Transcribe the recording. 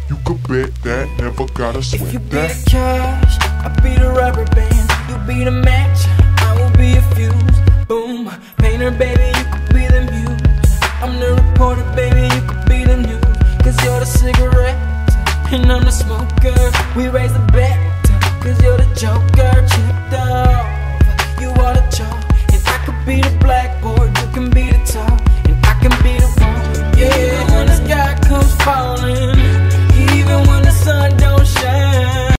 You could bet that, never gotta sweat If you be that. the cash, I be the rubber band. You be the match, I will be a fuse. Boom, painter baby, you could be the muse. I'm the reporter baby, you could be the news. Cause you're the cigarette, and I'm the smoker. We raise the bet, cause you're the joker. Chipped off, you are the chalk, and I could be the blackboard.